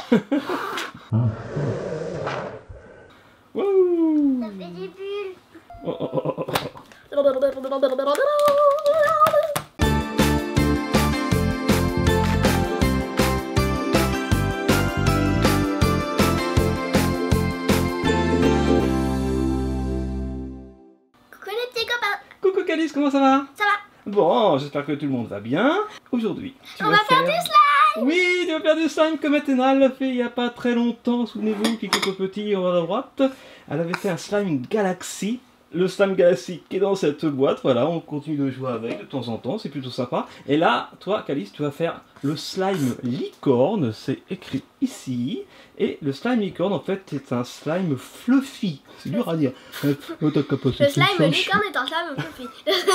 Wouh. Ça fait des bulles. Oh, oh, oh, oh, oh. Coucou les petits copains. Coucou Calice, comment ça va? Ça va? Bon, j'espère que tout le monde va bien. Aujourd'hui, tu On vas va faire du slime. Oui, tu vas faire du slime comme Athéna l'a fait il n'y a pas très longtemps. Souvenez-vous, Kiko Petit en haut à droite, elle avait fait un slime Galaxy. Le slime Galaxy qui est dans cette boîte, voilà, on continue de jouer avec de temps en temps, c'est plutôt sympa. Et là, toi, Calice, tu vas faire le slime licorne, c'est écrit ici. Et le slime licorne, en fait, c'est un slime fluffy. C'est dur à dire. Le slime licorne est un slime fluffy.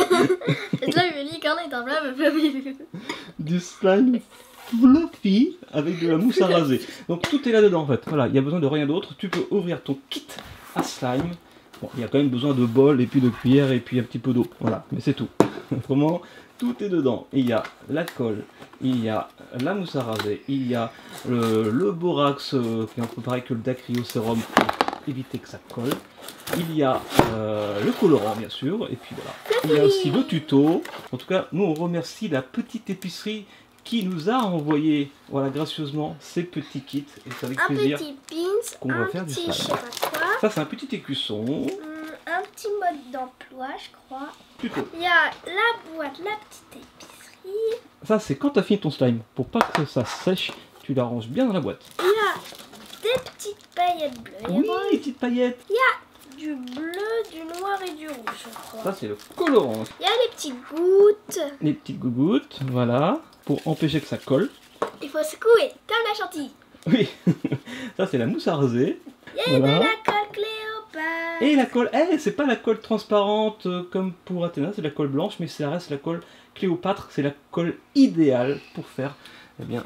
Le slime licorne est un slime fluffy. Du slime fluffy avec de la mousse à raser. Donc tout est là-dedans, en fait. Voilà, il n'y a besoin de rien d'autre. Tu peux ouvrir ton kit à slime. Bon, il y a quand même besoin de bol et puis de cuillère et puis un petit peu d'eau. Voilà, mais c'est tout. Vraiment, tout est dedans. Il y a la colle, il y a la mousse à raser, il y a le borax qui est un peu pareil que le dacryo sérum pour éviter que ça colle. Il y a le colorant bien sûr. Et puis voilà. Il y a aussi le tuto. En tout cas, nous on remercie la petite épicerie qui nous a envoyé, voilà, gracieusement ces petits kits. Et c'est avec plaisir Un petit pins, qu'on va faire du petit slime. je sais pas quoi. Ça c'est un petit écusson. Un petit mode d'emploi, je crois. Plutôt. Il y a la boîte, la petite épicerie. Ça c'est quand tu as fini ton slime. Pour pas que ça sèche, tu l'arranges bien dans la boîte. Il y a des petites paillettes bleues et Oui, roses. les petites paillettes. Il y a du bleu, du noir et du rouge, je crois. Ça c'est le colorant. Il y a les petites gouttes. Les petites gougouttes, voilà. Pour empêcher que ça colle. Il faut secouer, comme la chantilly. Oui. Ça c'est la mousse à raser. Il y a Voilà. de la colle Cléopâtre. Et la colle, c'est pas la colle transparente comme pour Athéna, c'est la colle blanche, mais ça reste la colle Cléopâtre, c'est la colle idéale pour faire du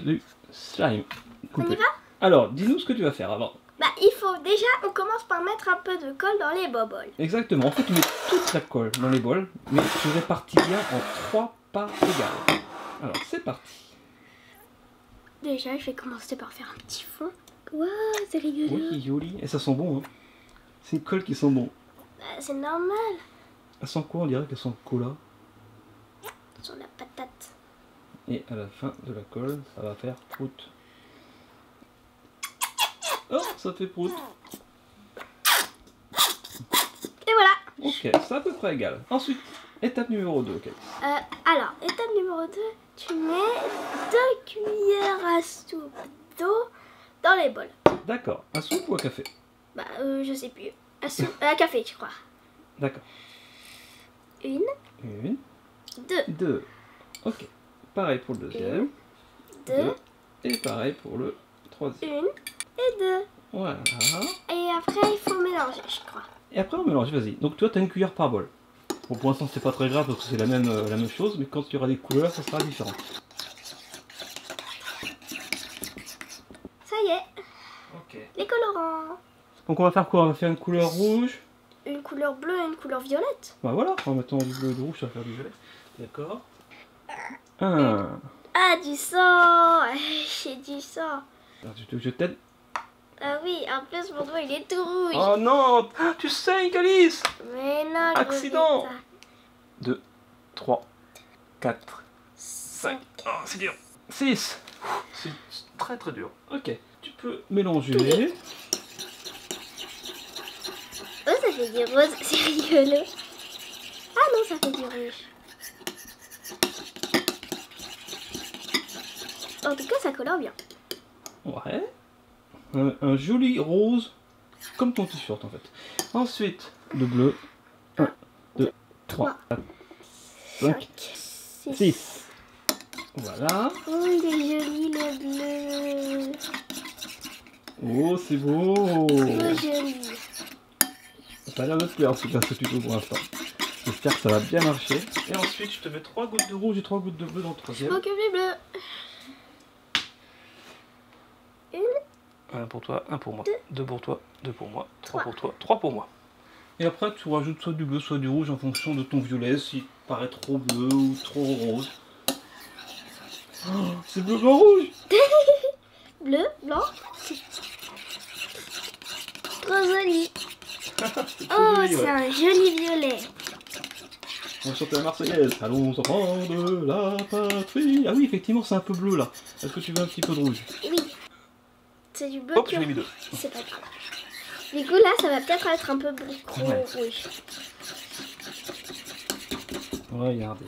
slime. On y va? Alors, dis-nous ce que tu vas faire avant. Bah, il faut déjà, on commence par mettre un peu de colle dans les boboles. Exactement, en fait tu mets toute la colle dans les bols, mais tu répartis bien en 3 parts égales. Alors, c'est parti. Déjà, je vais commencer par faire un petit fond. Waouh, c'est rigolo. Oui, joli. Et ça sent bon, hein. C'est une colle qui sent bon. Bah, c'est normal. Elle sent quoi? On dirait qu'elle sent cola. Sur la patate. Et à la fin de la colle, ça va faire prout. Oh, ça fait prout. Et voilà. Ok, c'est à peu près égal. Ensuite, étape numéro 2. Ok. Alors, étape numéro 2, tu mets 2 cuillères à soupe d'eau dans les bols. D'accord. À soupe ou à café? Bah, je sais plus. À café, je crois. D'accord. 1, Une, 2, deux. Ok. Pareil pour le deuxième. 2, Et pareil pour le troisième. 1 et 2. Voilà. Et après, il faut mélanger, je crois. Et après on mélange, vas-y. Donc toi tu as une cuillère par bol. Bon, pour l'instant c'est pas très grave parce que c'est la même chose, mais quand il y aura des couleurs ça sera différent. Ça y est, Ok. les colorants. Donc on va faire quoi? On va faire une couleur rouge. Une couleur bleue et une couleur violette. Bah voilà, en mettant du bleu et du rouge ça va faire du violet. D'accord. Un. Ah, du sang. J'ai du sang. Alors, je t'aide. Ah oui, en plus mon doigt il est tout rouge. Oh non, tu saignes Calice. Mais non, je Accident. refais ça. 2, 3, 4, 5. Oh, c'est dur. 6. C'est très très dur. Ok, tu peux mélanger. Oh, ça fait du rose, c'est rigolo. Ah non, ça fait du rouge. En tout cas, ça colore bien. Ouais. Un joli rose, comme ton t-shirt en fait. Ensuite, le bleu. 1, 2, 3, 4, 5, 6. Voilà. Oh, il est joli le bleu. Oh, c'est beau. Trop joli. Ça a l'air de te plaire en tout cas ce tuto pour l'instant. J'espère que ça va bien marcher. Et ensuite, je te mets 3 gouttes de rouge et 3 gouttes de bleu dans le Je troisième. m'occupe du bleu. Un pour toi, un pour moi. 2 pour toi, 2 pour moi, 3 Trois. pour toi, 3 pour moi. Et après, tu rajoutes soit du bleu, soit du rouge en fonction de ton violet, s'il te paraît trop bleu ou trop rose. Oh, c'est bleu, blanc, rouge. Bleu, blanc, un joli violet. On chante la Marseillaise. Allons enfants de la patrie. Ah oui, effectivement, c'est un peu bleu là. Est-ce que tu veux un petit peu de rouge? Oui. C'est du bleu. Hop, j'en ai mis 2. C'est pas grave. Du coup, là, ça va peut-être être un peu beaucoup Ouais. rouge. Regardez.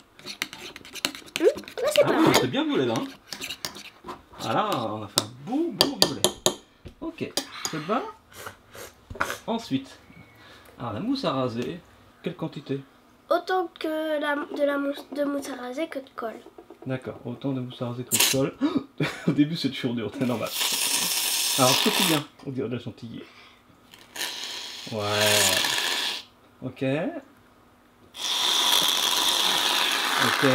Là, c'est Ah pas oui, mal. c'est bien violet là. Hein. Ah là, on a fait un beau violet. Ok, ça te va? Ensuite, alors la mousse à raser, quelle quantité? Autant que de mousse à raser que de colle. D'accord, autant de mousse à raser que de colle. Au début c'est toujours dur, c'est normal. Alors sautillant, bien, on dirait de la chantilly. Ouais. Ok. Ok.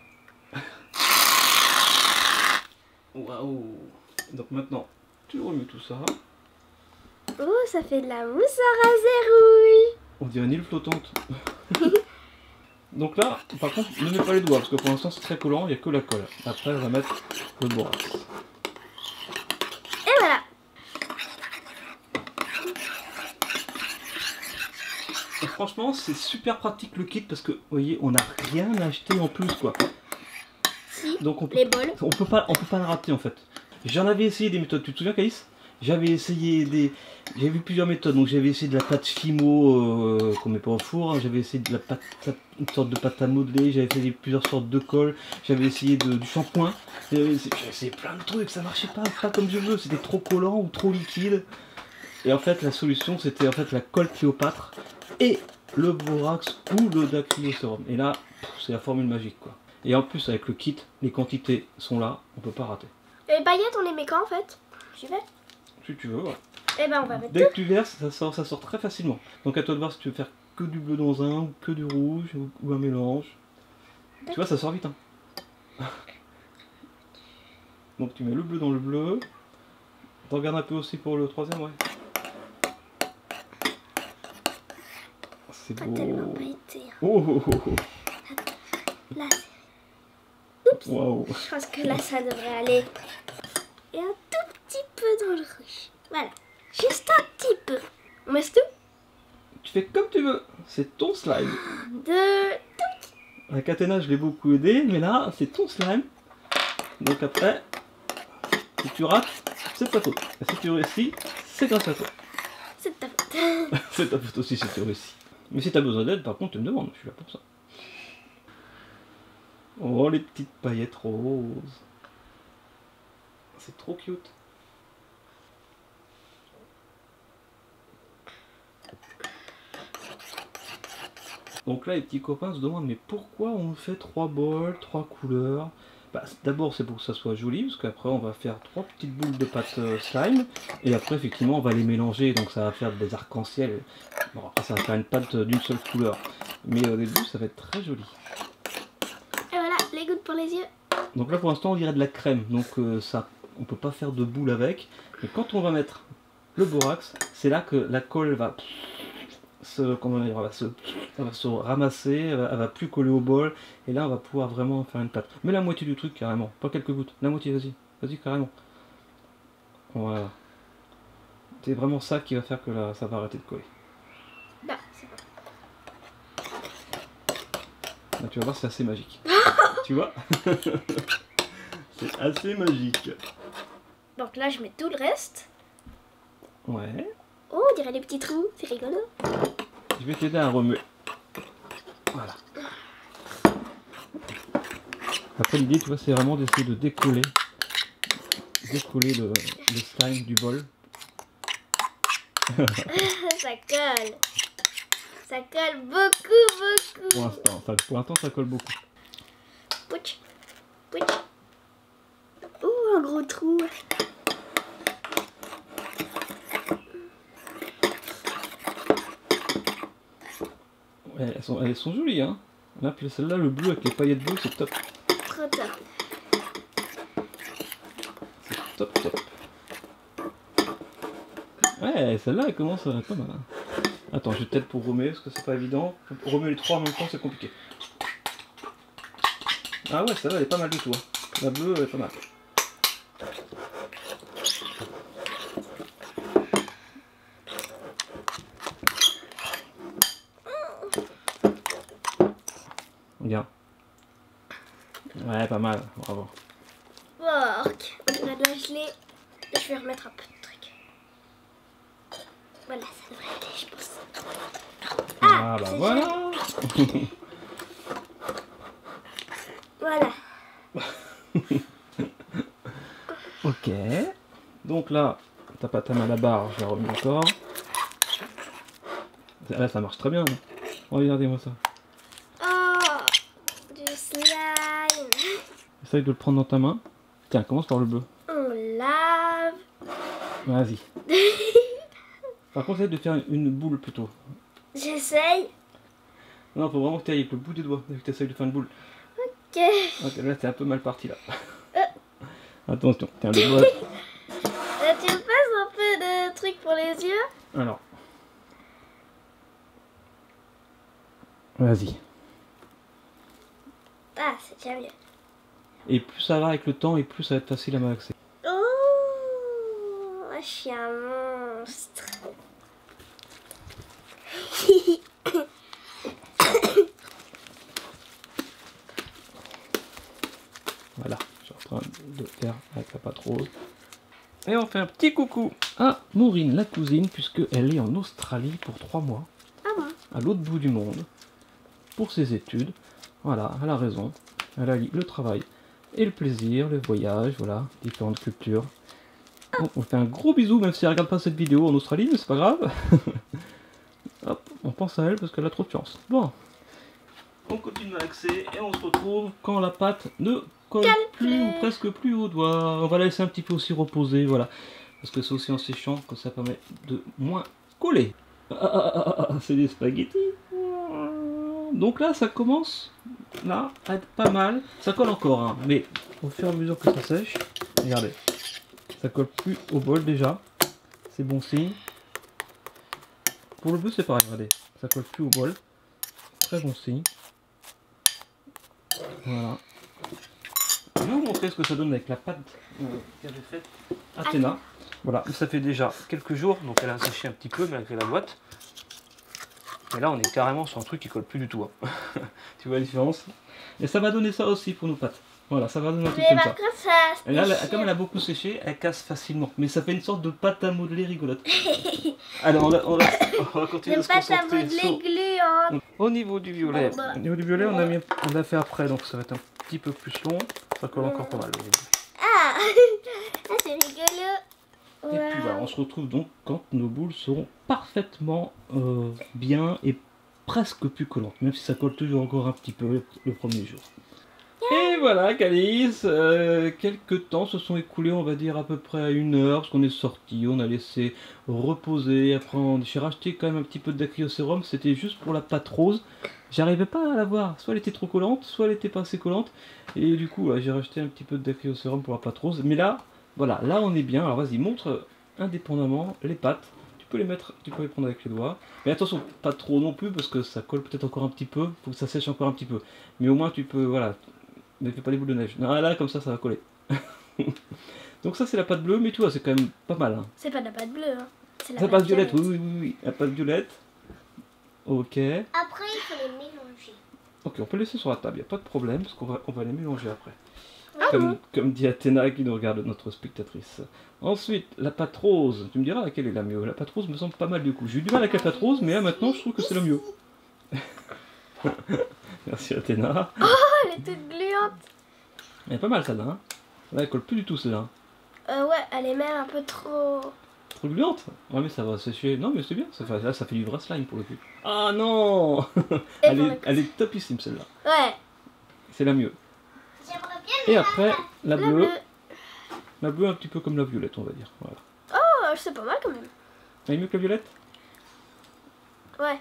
Waouh. Donc maintenant, tu remues tout ça. Oh, ça fait de la mousse à raser rouge. On dirait une île flottante. Donc là, par contre, ne mets pas les doigts, parce que pour l'instant c'est très collant, il n'y a que la colle. Après, on va mettre le borax. Et voilà. Et franchement, c'est super pratique le kit, parce que, vous voyez, on n'a rien acheté en plus, quoi. Si, Donc on peut, les bols. on peut pas le rater, en fait. J'en avais essayé des méthodes, tu te souviens, Caïs? J'avais essayé J'ai vu plusieurs méthodes, donc j'avais essayé de la pâte Fimo qu'on met pas au four, hein. J'avais essayé de la pâte, une sorte de pâte à modeler, j'avais essayé plusieurs sortes de colle, j'avais essayé du shampoing, j'avais essayé plein de trucs, ça marchait pas comme je veux, c'était trop collant ou trop liquide. Et en fait la solution c'était en fait la colle Cléopâtre et le borax ou le dacrylosérum. Et là, c'est la formule magique quoi. Et en plus avec le kit, les quantités sont là, on peut pas rater. Et les paillettes, on les met quand en fait? J'y vais. Si tu veux, ouais. Eh ben, on va mettre Dès que tu verses, ça sort très facilement. Donc à toi de voir si tu veux faire que du bleu dans un, ou que du rouge, ou un mélange. Tu vois, ça sort vite. Hein. Donc tu mets le bleu dans le bleu. Regarde un peu aussi pour le troisième, ouais. C'est pas beau. tellement pailleté. Oh, oh, oh, oh. Là, c'est... Oups. Waouh. Je pense que là, ça devrait aller. Et un tout petit peu dans le rouge. Voilà. Juste un petit peu. On met tout Tu fais comme tu veux. C'est ton slime. de... La catena, je l'ai beaucoup aidé, mais là, c'est ton slime. Donc après, si tu rates, c'est ta faute. Et si tu réussis, c'est grâce à toi. C'est ta faute. C'est ta faute aussi si tu réussis. Mais si t'as besoin d'aide, par contre, tu me demandes, je suis là pour ça. Oh, les petites paillettes roses. C'est trop cute. Donc là, les petits copains se demandent, mais pourquoi on fait 3 bols, 3 couleurs? Bah, d'abord, c'est pour que ça soit joli, parce qu'après, on va faire 3 petites boules de pâte slime, et après, effectivement, on va les mélanger, donc ça va faire des arcs-en-ciel. Bon, après, ça va faire une pâte d'une seule couleur. Mais au début, ça va être très joli. Et voilà, les gouttes pour les yeux. Donc là, pour l'instant, on dirait de la crème, donc ça, on peut pas faire de boule avec. Mais quand on va mettre le borax, c'est là que la colle va... comment dire, elle va se ramasser, elle va plus coller au bol, et là on va pouvoir vraiment faire une pâte. Mais la moitié du truc carrément, pas quelques gouttes, la moitié, vas-y carrément. Voilà. C'est vraiment ça qui va faire que là, ça va arrêter de coller. Bah, c'est bon. Là, tu vas voir, c'est assez magique. Tu vois? C'est assez magique. Donc là, je mets tout le reste. Ouais. Oh, on dirait des petits trous, c'est rigolo. Je vais t'aider à remuer. Voilà. Après l'idée, tu vois, c'est vraiment d'essayer de décoller le slime du bol. Ça colle. Ça colle beaucoup. Pour l'instant, ça colle beaucoup. Pouch. Pouch. Oh, un gros trou. Ouais, elles sont jolies, hein. Là, puis celle-là, le bleu avec les paillettes bleues, c'est top. Trop top. C'est top. Ouais, celle-là, elle commence à être pas mal. Hein. Attends, je vais peut-être pour remuer, parce que c'est pas évident. Remuer les trois en même temps, c'est compliqué. Ah ouais, celle-là, elle est pas mal du tout. Hein. La bleue, elle est pas mal. Ouais, pas mal, bravo. Bon, ok. On a de la gelée. Je vais remettre un peu de truc. Voilà, ça devrait aller, je pense. Ah, bah c'est voilà. Voilà. Ok. Donc là, ta pâte à la barre, je la remets encore. Là, ça marche très bien. Là. Regardez-moi ça. Oh, du slime. Essaye de le prendre dans ta main. Tiens, commence par le bleu. On lave. Vas-y. Par contre, essaye de faire une boule plutôt. J'essaye. Non, faut vraiment que tu ailles avec le bout des doigts. Que tu essayes de faire une boule. Ok. Ok, là, c'est un peu mal parti là. Attention, tiens, le doigt. Tu me passes un peu de truc pour les yeux? Alors. Vas-y. Ah, c'est déjà mieux. Et plus ça va avec le temps, et plus ça va être facile à malaxer. Oh, je suis un monstre. Voilà, je suis en train de faire avec la pâte rose. Et on fait un petit coucou à Maureen, la cousine, puisqu'elle est en Australie pour 3 mois, Ah bon? à l'autre bout du monde, pour ses études. Voilà, elle a raison. Elle allie le travail et le plaisir, le voyage, voilà, différentes cultures. Donc, on fait un gros bisou, même si elle regarde pas cette vidéo en Australie, mais c'est pas grave. Hop, on pense à elle parce qu'elle a trop de chance. Bon, on continue à malaxer et on se retrouve quand la pâte ne colle plus ou presque plus au doigt. On va la laisser un petit peu aussi reposer, voilà. Parce que c'est aussi en séchant que ça permet de moins coller. C'est des spaghettis. Donc là, ça commence là à être pas mal. Ça colle encore, hein, mais au fur et à mesure que ça sèche, regardez, ça colle plus au bol déjà. C'est bon signe. Pour le bleu, c'est pareil, regardez, ça colle plus au bol. Très bon signe. Voilà. Je vais vous montrer ce que ça donne avec la pâte qu'avait faite Athéna. Voilà, ça fait déjà quelques jours, donc elle a séché un petit peu malgré la boîte. Et là, on est carrément sur un truc qui colle plus du tout. Hein. Tu vois la différence? Et ça va donner ça aussi pour nos pâtes. Voilà, ça va donner un truc comme ça. Et là, comme elle a beaucoup séché, elle casse facilement. Mais ça fait une sorte de pâte à modeler rigolote. Alors, on va continuer de se concentrer sur... Au niveau du violet, on l'a fait après, donc ça va être un petit peu plus long. Ça colle encore pas mal au niveau. Ah, c'est rigolo. Et puis voilà, on se retrouve donc quand nos boules seront parfaitement bien et presque plus collantes, même si ça colle toujours encore un petit peu le premier jour. Et voilà, Calice, quelques temps se sont écoulés, on va dire à peu près à 1 heure, parce qu'on est sorti, on a laissé reposer, après j'ai racheté quand même un petit peu d'acryocérum, c'était juste pour la pâte rose, j'arrivais pas à la voir, soit elle était trop collante, soit elle était pas assez collante, et du coup j'ai racheté un petit peu d'acryocérum pour la pâte rose, mais là, voilà, là on est bien, alors vas-y, montre indépendamment les pâtes, tu peux les mettre, tu peux les prendre avec les doigts, mais attention, pas trop non plus, parce que ça colle peut-être encore un petit peu, faut que ça sèche encore un petit peu, mais au moins tu peux, voilà, ne fais pas des boules de neige. Non, là, comme ça va coller. Donc ça, c'est la pâte bleue, mais tu vois, c'est quand même pas mal. Hein. C'est pas de la pâte bleue, hein. C'est la pâte violette, oui. La pâte violette. Ok. Après, il faut les mélanger. Ok, on peut laisser sur la table, il n'y a pas de problème, parce qu'on va les mélanger après. Ah comme dit Athéna qui nous regarde, notre spectatrice. Ensuite, la pâte rose. Tu me diras laquelle est la mieux. La pâte rose me semble pas mal du coup. J'ai eu du mal avec la pâte rose, mais là maintenant, je trouve que c'est le mieux. Merci Athéna. Oh, elle est toute gluante. Elle est pas mal celle-là. Hein. Là, elle colle plus du tout celle-là. Ouais, elle est même un peu trop... Trop gluante. Ouais, mais ça va sécher. Non, mais c'est bien. Là, ça fait du vrai slime pour le coup. Ah non. Elle est topissime celle-là. Ouais. C'est la mieux. Et après, la bleue. La bleue un petit peu comme la violette, on va dire. Voilà. Oh, c'est pas mal quand même. Elle est mieux que la violette? Ouais.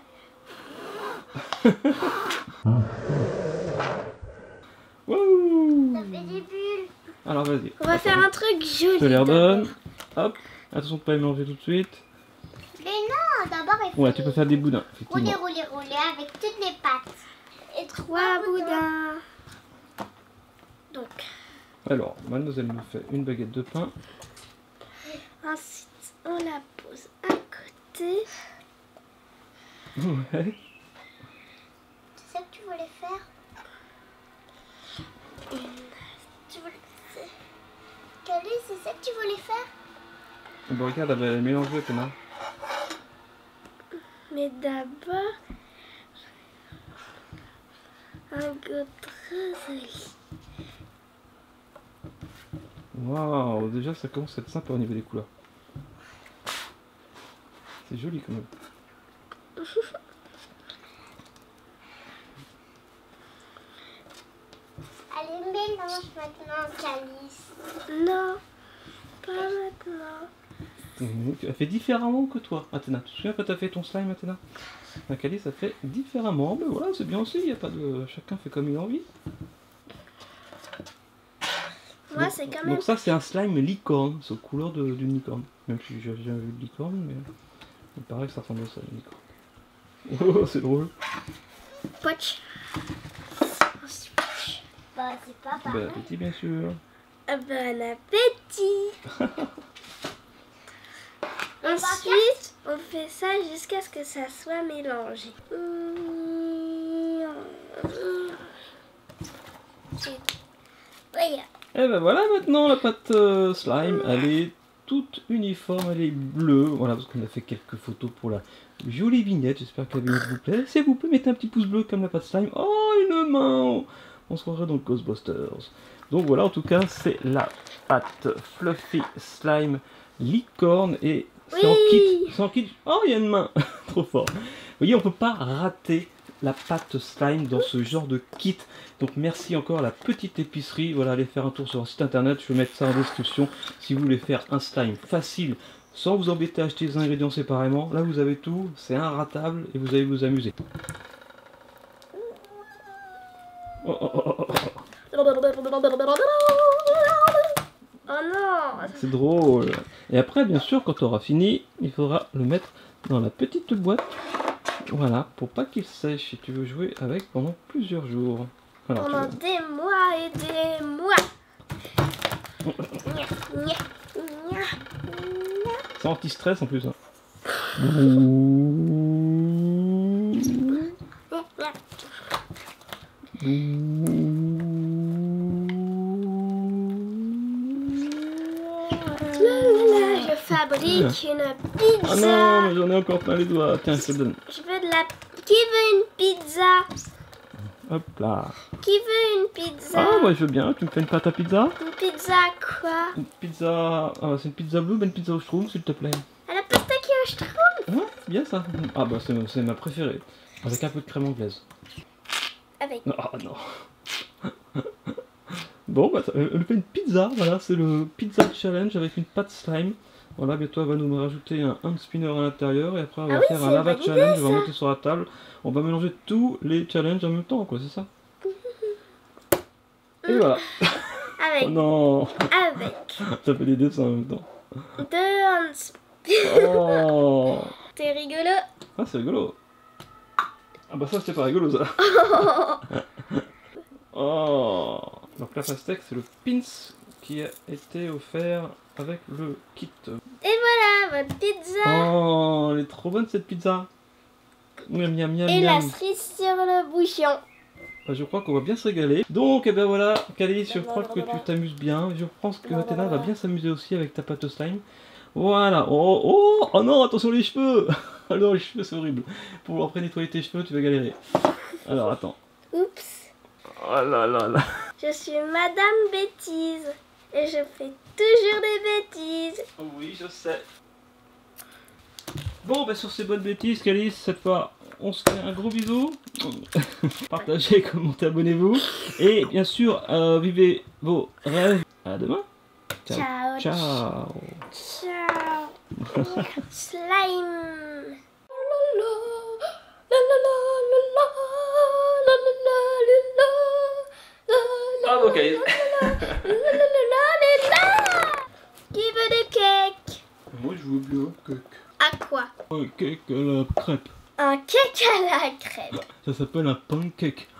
Wouh. Ça fait des bulles. Alors vas-y. On va faire un truc joli. Je te les redonne. Hop. Attention de pas les mélanger tout de suite. Mais non, d'abord il faut... Ouais, tu peux faire des boudins. Rouler avec toutes les pattes. Et 3 boudins. Donc. Alors, mademoiselle nous fait une baguette de pain. Ensuite, on la pose à côté. Ouais. C'est ça que tu voulais faire? Tu voulais... Calais, c'est ça que tu voulais faire? Bon, regarde, elle va mélanger, Athéna. Mais d'abord, un goût très joli. Waouh, déjà ça commence à être sympa au niveau des couleurs. C'est joli quand même. Allez, mélange maintenant, Calice. Non, pas maintenant. Tu as fait différemment que toi, Athéna. Tu te souviens quand tu as fait ton slime, Athéna? La Calice a fait différemment, mais voilà, c'est bien aussi, il n'y a pas de... Chacun fait comme il a envie. Moi, c'est quand même... Donc ça, c'est un slime licorne, c'est aux couleurs d'une licorne. Même si j'ai jamais vu de licorne, mais il paraît que ça ressemble à ça, une licorne. Oh, c'est drôle. Poch. Bah, c'est pas pareil. Bon appétit, bien sûr. Bon appétit. Ensuite, on fait ça jusqu'à ce que ça soit mélangé. Voilà. Et ben voilà, maintenant la pâte slime, elle est toute uniforme, elle est bleue. Voilà, parce qu'on a fait quelques photos pour la jolie vignette. J'espère que la vignette vous plaît. S'il vous plaît, mettez un petit pouce bleu comme la pâte slime. Oh, une main! On se croirait dans le Ghostbusters. Donc voilà, en tout cas, c'est la pâte fluffy slime licorne et c'est en kit. C'est en kit. Oh, il y a une main! Trop fort. Vous voyez, on peut pas rater la pâte slime dans ce genre de kit. Donc merci encore à la petite épicerie. Voilà, allez faire un tour sur leur site internet. Je vais mettre ça en description si vous voulez faire un slime facile sans vous embêter à acheter les ingrédients séparément. Là, vous avez tout. C'est inratable et vous allez vous amuser. Oh, oh, oh, oh, oh. Oh non! C'est drôle. Et après, bien sûr, quand on aura fini, il faudra le mettre dans la petite boîte. Voilà, pour pas qu'il sèche si tu veux jouer avec pendant plusieurs jours. Alors, Pendant des mois et des mois. c'est anti-stress en plus. Hein. Je fabrique une pizza. Ah non, mais j'en ai encore plein les doigts. Tiens, je te donne. Je veux de la... Qui veut une pizza? Hop là. Qui veut une pizza? Ah, moi je veux bien. Tu me fais une pâte à pizza? Une pizza quoi? Une pizza. Ah, c'est une pizza bleue, mais une pizza au schtroumpf, s'il te plaît. À la pasta qui est au schtroumpf? Ouais, c'est bien ça. Ah, bah c'est ma préférée. Avec un peu de crème anglaise. Avec. Ah non. Bon, bah, elle fait une pizza. Voilà, c'est le pizza challenge avec une pâte slime. Voilà, bientôt elle va nous rajouter un hand spinner à l'intérieur et après on va faire un lava challenge, on va monter sur la table, on va mélanger tous les challenges en même temps, quoi, c'est ça? Et voilà. Avec. Oh non. Avec. Ça fait des dessins en même temps. Deux hand spinner. Oh. C'est rigolo. Ah, c'est rigolo. Ah bah ça c'est pas rigolo ça. Oh. Donc la pastèque c'est le pins qui a été offert avec le kit. Et voilà votre pizza. Oh, elle est trop bonne cette pizza. Miam miam miam. Et la miam. cerise sur le bouchon. Bah, je crois qu'on va bien se régaler. Donc, et ben voilà, Calice, je crois que tu t'amuses bien. Je pense que Athéna va bien s'amuser aussi avec ta pâte au slime. Voilà. Oh, oh, oh non, attention les cheveux. Alors, les cheveux, c'est horrible. Pour après nettoyer tes cheveux, tu vas galérer. Alors, attends. Oups. Oh là là là. Je suis Madame Bêtise. Et je fais toujours des bêtises. Oui, je sais. Bon, bah sur ces bonnes bêtises, Calice, cette fois, on se fait un gros bisou. Partagez, commentez, abonnez-vous. Et bien sûr, vivez vos rêves. À demain. Ciao. Ciao. Ciao. Slime. Bravo, Calice. Qui veut des cakes? Moi, je veux bien un cake. À quoi? Un cake à la crêpe. Un cake à la crème. Ça s'appelle un pancake.